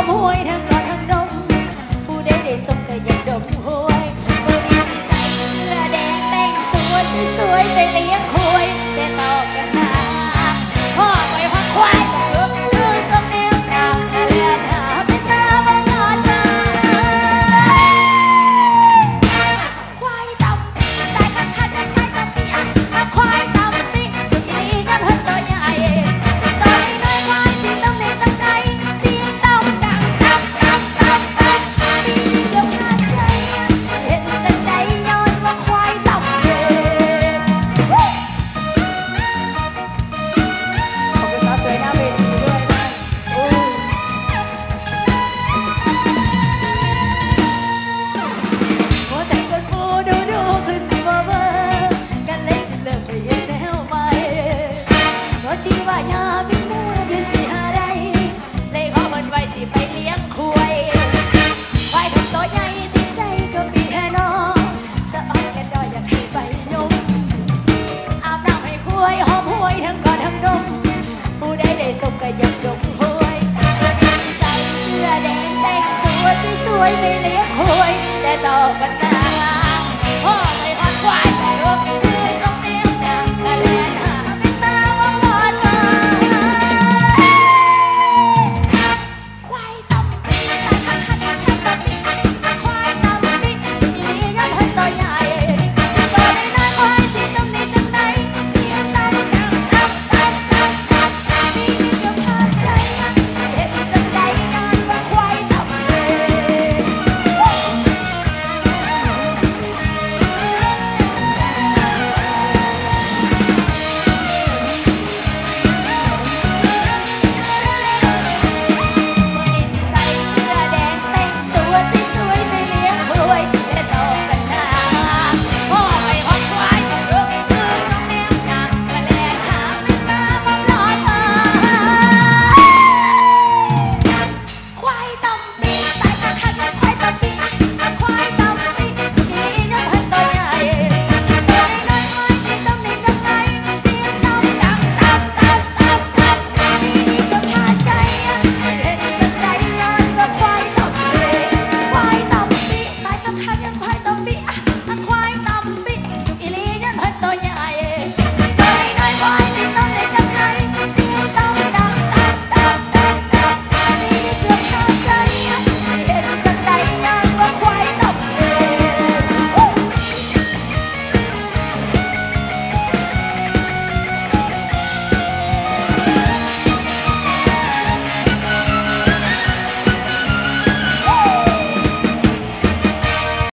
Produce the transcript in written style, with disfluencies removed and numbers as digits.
หวยทั้งกอดทั้งดมผู้ใดได้สมก็อยากดมหวยผู้ดีสีใสเสื้อแดงแต่งตัวสวยๆไปเลี้ยงหวยแต่สอบกันหาพ่อไปพักควายคือสมเนียงนางกะเลียนหาเป็นตาบังอาจมาควายดำตายกันทันกันตายกันปีอ่ะควายดำสิจุดนี้น้ำเพิ่นตัวใหญ่ตัวน้อยควายสิต้องในสังใดเสียงต้องดังตับตับตับตับมีลมหายใจเห็นจังใดย้อนว่าควายดำเย็นขอบคุณสาวสวยหน้าเวทีด้วยนะโอ้แต่คนผู้ดูคือสิบ่เบิ่งกันเลยสิเลิกไปเฮ็ดแนวใหม่ก็ดีว่าอย่าเป็นแม่คือสิหาได้เลยขอเพิ่นไว้สิไปเลี้ยงควายควายทั้งตัวใหญ่ติดใจก็มีแค่น้องสะอ้อนแค่ดอยอยากให้ไปยมอาบน้ำให้ควายหอมหวยทั้งกอดทั้งดมผู้ใดได้สมก็อยากดมหวยใส่เสื้อแดงแต่งตัวสวยๆไปเลี้ยงควายแต่สอบกันหนา